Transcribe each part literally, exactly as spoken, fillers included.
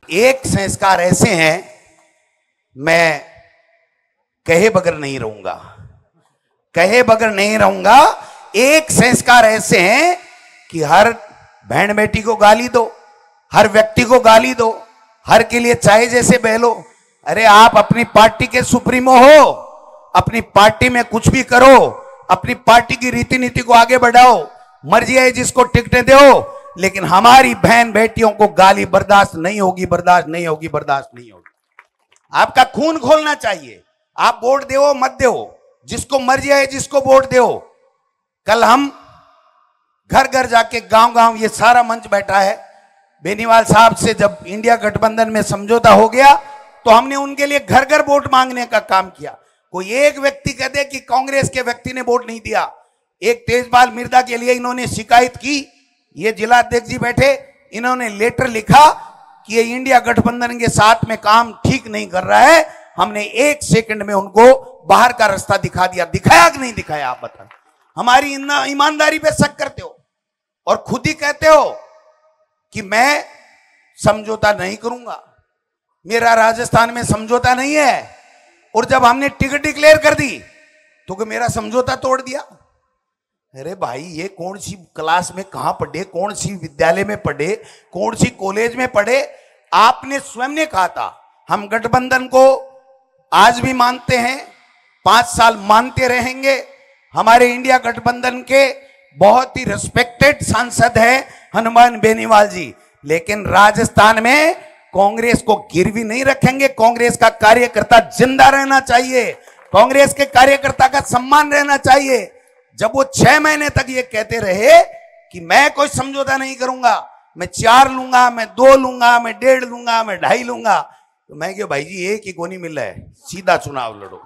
एक संस्कार ऐसे हैं, मैं कहे बगैर नहीं रहूंगा, कहे बगैर नहीं रहूंगा। एक संस्कार ऐसे हैं कि हर बहन बेटी को गाली दो, हर व्यक्ति को गाली दो, हर के लिए चाहे जैसे बहलो। अरे आप अपनी पार्टी के सुप्रीमो हो, अपनी पार्टी में कुछ भी करो, अपनी पार्टी की रीति नीति को आगे बढ़ाओ, मर्जी है जिसको टिकटें दो, लेकिन हमारी बहन बेटियों को गाली बर्दाश्त नहीं होगी, बर्दाश्त नहीं होगी, बर्दाश्त नहीं होगी। आपका खून खोलना चाहिए। आप वोट दो मत दो, जिसको मर्जी है जिसको वोट दो। कल हम घर घर जाके गांव गांव, ये सारा मंच बैठा है, बेनीवाल साहब से जब इंडिया गठबंधन में समझौता हो गया तो हमने उनके लिए घर घर वोट मांगने का काम किया। कोई एक व्यक्ति कह दे कि कांग्रेस के व्यक्ति ने वोट नहीं दिया। एक तेजपाल मिर्जा के लिए इन्होंने शिकायत की, ये जिला अध्यक्ष जी बैठे, इन्होंने लेटर लिखा कि ये इंडिया गठबंधन के साथ में काम ठीक नहीं कर रहा है। हमने एक सेकंड में उनको बाहर का रास्ता दिखा दिया। दिखाया कि नहीं दिखाया? आप बताओ। हमारी ईमानदारी पे शक करते हो और खुद ही कहते हो कि मैं समझौता नहीं करूंगा, मेरा राजस्थान में समझौता नहीं है। और जब हमने टिकट डिक्लेयर कर दी तो कि मेरा समझौता तोड़ दिया। अरे भाई, ये कौन सी क्लास में कहां पढ़े, कौन सी विद्यालय में पढ़े, कौन सी कॉलेज में पढ़े? आपने स्वयं ने कहा था हम गठबंधन को आज भी मानते हैं, पांच साल मानते रहेंगे। हमारे इंडिया गठबंधन के बहुत ही रिस्पेक्टेड सांसद हैं हनुमान बेनीवाल जी, लेकिन राजस्थान में कांग्रेस को गिरवी नहीं रखेंगे। कांग्रेस का कार्यकर्ता जिंदा रहना चाहिए, कांग्रेस के कार्यकर्ता का सम्मान रहना चाहिए। जब वो छह महीने तक ये कहते रहे कि मैं कोई समझौता नहीं करूंगा, मैं चार लूंगा, मैं दो लूंगा, मैं डेढ़ लूंगा, मैं ढाई लूंगा, तो मैं क्यों भाई जी, एक ही को नहीं मिल रहा है, सीधा चुनाव लड़ो,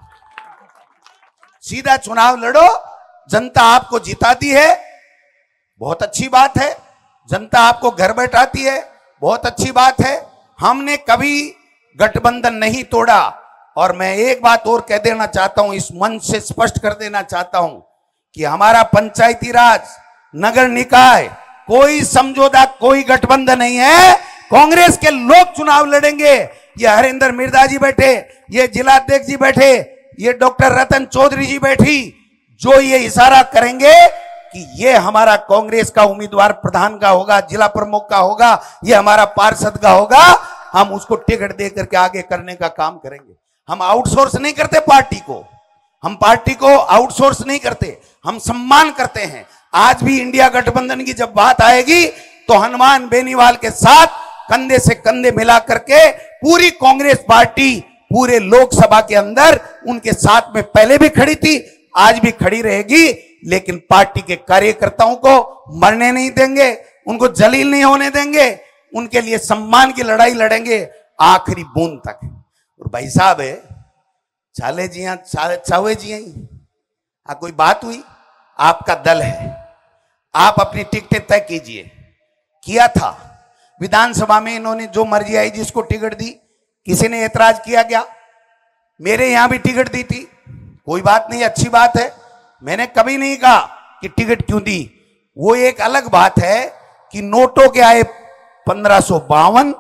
सीधा चुनाव लड़ो। जनता आपको जिताती है, बहुत अच्छी बात है। जनता आपको घर बैठाती है, बहुत अच्छी बात है। हमने कभी गठबंधन नहीं तोड़ा। और मैं एक बात और कह देना चाहता हूं, इस मंच से स्पष्ट कर देना चाहता हूं कि हमारा पंचायती राज, नगर निकाय, कोई समझौता, कोई गठबंधन नहीं है। कांग्रेस के लोग चुनाव लड़ेंगे। ये हरिंदर मिर्जा जी बैठे, ये जिला अध्यक्ष जी बैठे, ये डॉक्टर रतन चौधरी जी बैठी, जो ये इशारा करेंगे कि ये हमारा कांग्रेस का उम्मीदवार प्रधान का होगा, जिला प्रमुख का होगा, ये हमारा पार्षद का होगा, हम उसको टिकट दे करके आगे करने का काम करेंगे। हम आउटसोर्स नहीं करते पार्टी को, हम पार्टी को आउटसोर्स नहीं करते, हम सम्मान करते हैं। आज भी इंडिया गठबंधन की जब बात आएगी तो हनुमान बेनीवाल के साथ कंधे से कंधे मिला करके पूरी कांग्रेस पार्टी पूरे लोकसभा के अंदर उनके साथ में पहले भी खड़ी थी, आज भी खड़ी रहेगी। लेकिन पार्टी के कार्यकर्ताओं को मरने नहीं देंगे, उनको जलील नहीं होने देंगे, उनके लिए सम्मान की लड़ाई लड़ेंगे आखिरी बूंद तक। और भाई साहब है चाले जी चावे जी आ कोई बात हुई, आपका दल है, आप अपनी टिकटें तय कीजिए। किया था विधानसभा में, इन्होंने जो मर्जी आई जिसको टिकट दी, किसी ने ऐतराज किया क्या? मेरे यहां भी टिकट दी थी, कोई बात नहीं, अच्छी बात है। मैंने कभी नहीं कहा कि टिकट क्यों दी। वो एक अलग बात है कि नोटों के आए पंद्रह सौ बावन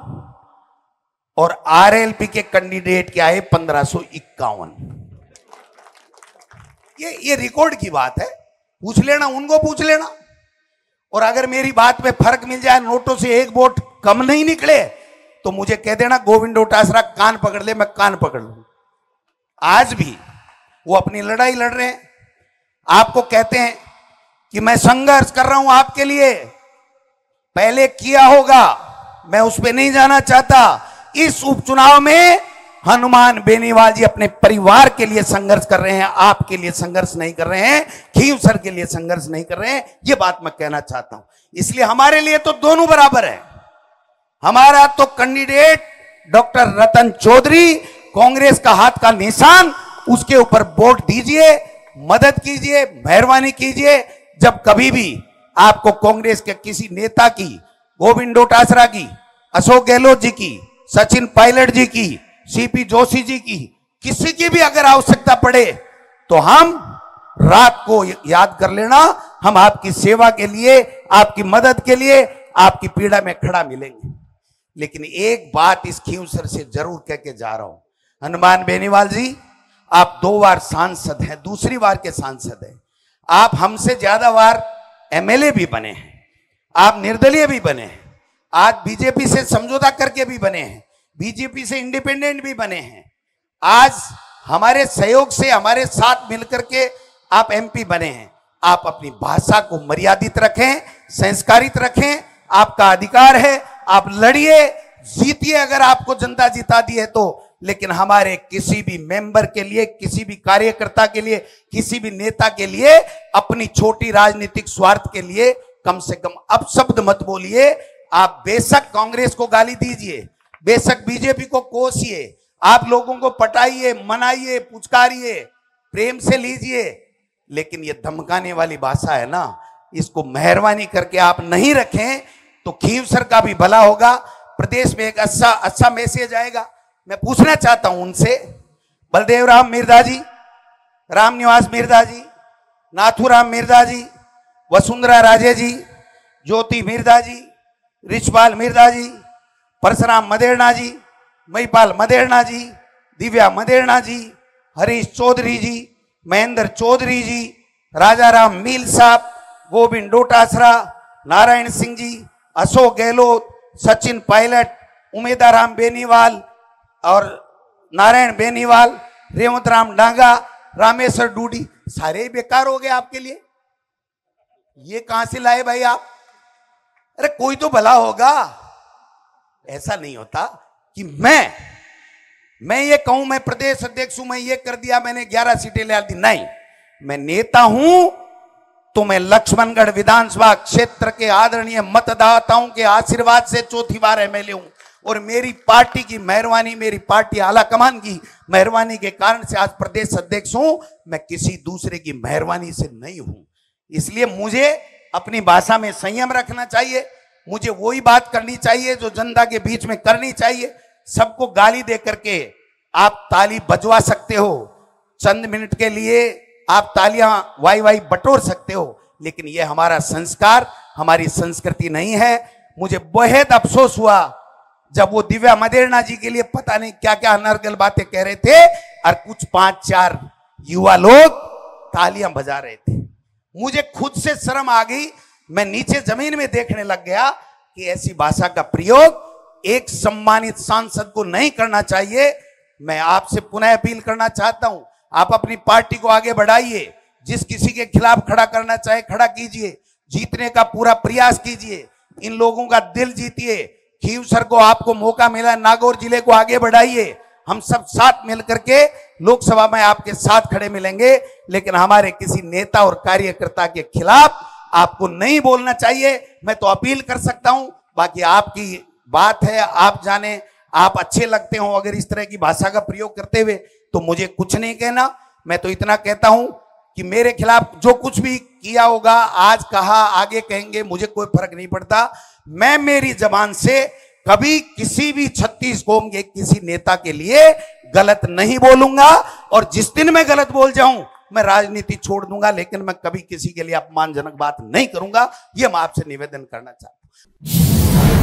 और आरएलपी के कैंडिडेट के आए पंद्रह सौ इक्यावन। ये ये रिकॉर्ड की बात है, पूछ लेना, उनको पूछ लेना। और अगर मेरी बात पे फर्क मिल जाए, नोटों से एक वोट कम नहीं निकले, तो मुझे कह देना गोविंद डोटासरा कान पकड़ ले, मैं कान पकड़ लूं। आज भी वो अपनी लड़ाई लड़ रहे हैं। आपको कहते हैं कि मैं संघर्ष कर रहा हूं आपके लिए, पहले किया होगा, मैं उस पर नहीं जाना चाहता। इस उपचुनाव में हनुमान बेनीवाल जी अपने परिवार के लिए संघर्ष कर रहे हैं, आपके लिए संघर्ष नहीं कर रहे हैं, खींव सर के लिए संघर्ष नहीं कर रहे हैं। यह बात मैं कहना चाहता हूं। इसलिए हमारे लिए तो दोनों बराबर है। हमारा तो कैंडिडेट डॉक्टर रतन चौधरी, कांग्रेस का हाथ का निशान, उसके ऊपर वोट दीजिए, मदद कीजिए, मेहरबानी कीजिए। जब कभी भी आपको कांग्रेस के किसी नेता की, गोविंद डोटासरा की, अशोक गहलोत जी की, सचिन पायलट जी की, सीपी जोशी जी की, किसी की भी अगर आवश्यकता पड़े तो हम रात को याद कर लेना, हम आपकी सेवा के लिए, आपकी मदद के लिए, आपकी पीड़ा में खड़ा मिलेंगे। लेकिन एक बात इस खींवसर से जरूर कह के जा रहा हूं, हनुमान बेनीवाल जी, आप दो बार सांसद हैं, दूसरी बार के सांसद हैं। आप हमसे ज्यादा बार एमएलए भी बने हैं, आप निर्दलीय भी बने हैं, आज बीजेपी से समझौता करके भी बने हैं, बीजेपी से इंडिपेंडेंट भी बने हैं, आज हमारे सहयोग से हमारे साथ मिलकर के आप एमपी बने हैं। आप अपनी भाषा को मर्यादित रखें, संस्कारित रखें, आपका अधिकार है, आप लड़िए, जीतिए अगर आपको जनता जिता दी है तो। लेकिन हमारे किसी भी मेंबर के लिए, किसी भी कार्यकर्ता के लिए, किसी भी नेता के लिए अपनी छोटी राजनीतिक स्वार्थ के लिए कम से कम अपशब्द मत बोलिए। आप बेशक कांग्रेस को गाली दीजिए, बेशक बीजेपी को कोसिए, आप लोगों को पटाइए, मनाइए, पुचकारिए, प्रेम से लीजिए, लेकिन ये धमकाने वाली भाषा है ना, इसको मेहरबानी करके आप नहीं रखें तो खींवसर का भी भला होगा, प्रदेश में एक अच्छा अच्छा मैसेज आएगा। मैं पूछना चाहता हूं उनसे, बलदेव राम मिर्जा जी, राम निवास मिर्जा जी, नाथूराम मिर्जा जी, वसुंधरा राजे जी, ज्योति मिर्जा जी, रिछपाल मिर्जा जी, परशुराम मदेरणा जी, महिपाल मदेरणा जी, दिव्या मदेरणा जी, हरीश चौधरी जी, महेंद्र चौधरी जी, राजा राम मील साहब, गोविंद डोटासरा, नारायण सिंह जी, अशोक गहलोत, सचिन पायलट, उमेदाराम बेनीवाल और नारायण बेनीवाल, रेवंत राम डांगा, रामेश्वर डूडी, सारे बेकार हो गए आपके लिए। ये कहां से लाए भाई आप? अरे कोई तो भला होगा। ऐसा नहीं होता कि मैं मैं ये कहूं मैं प्रदेश अध्यक्ष हूं, मैं ये कर दिया, मैंने ग्यारह सीटें ले दी। नहीं, मैं नेता हूं तो मैं लक्ष्मणगढ़ विधानसभा क्षेत्र के आदरणीय मतदाताओं के आशीर्वाद से चौथी बार एमएलए हूं, और मेरी पार्टी की मेहरबानी, मेरी पार्टी आला कमान की मेहरबानी के कारण से आज प्रदेश अध्यक्ष हूं। मैं किसी दूसरे की मेहरबानी से नहीं हूं। इसलिए मुझे अपनी भाषा में संयम रखना चाहिए, मुझे वही बात करनी चाहिए जो जनता के बीच में करनी चाहिए। सबको गाली दे करके आप ताली बजवा सकते हो, चंद मिनट के लिए आप तालियां वाई वाई बटोर सकते हो, लेकिन यह हमारा संस्कार, हमारी संस्कृति नहीं है। मुझे बेहद अफसोस हुआ जब वो दिव्या मदेरणा जी के लिए पता नहीं क्या क्या अनर्गल बातें कह रहे थे और कुछ पांच चार युवा लोग तालियां बजा रहे थे। मुझे खुद से शर्म आ गई, मैं नीचे जमीन में देखने लग गया कि ऐसी भाषा का प्रयोग एक सम्मानित सांसद को नहीं करना चाहिए। मैं आपसे पुनः अपील करना चाहता हूं, आप अपनी पार्टी को आगे बढ़ाइए, जिस किसी के खिलाफ खड़ा करना चाहे खड़ा कीजिए, जीतने का पूरा प्रयास कीजिए, इन लोगों का दिल जीतिए। खींवसर को आपको मौका मिला, नागौर जिले को आगे बढ़ाइए, हम सब साथ मिलकर के लोकसभा में आपके साथ खड़े मिलेंगे, लेकिन हमारे किसी नेता और कार्यकर्ता के खिलाफ आपको नहीं बोलना चाहिए। मैं तो अपील कर सकता हूं, बाकी आपकी बात है, आप जाने, आप अच्छे लगते हो अगर इस तरह की भाषा का प्रयोग करते हुए, तो मुझे कुछ नहीं कहना। मैं तो इतना कहता हूं कि मेरे खिलाफ जो कुछ भी किया होगा, आज कहा, आगे कहेंगे, मुझे कोई फर्क नहीं पड़ता। मैं मेरी जबान से कभी किसी भी छत्तीस कौम के किसी नेता के लिए गलत नहीं बोलूंगा, और जिस दिन मैं गलत बोल जाऊं मैं राजनीति छोड़ दूंगा, लेकिन मैं कभी किसी के लिए अपमानजनक बात नहीं करूंगा। यह मैं आपसे निवेदन करना चाहता हूं।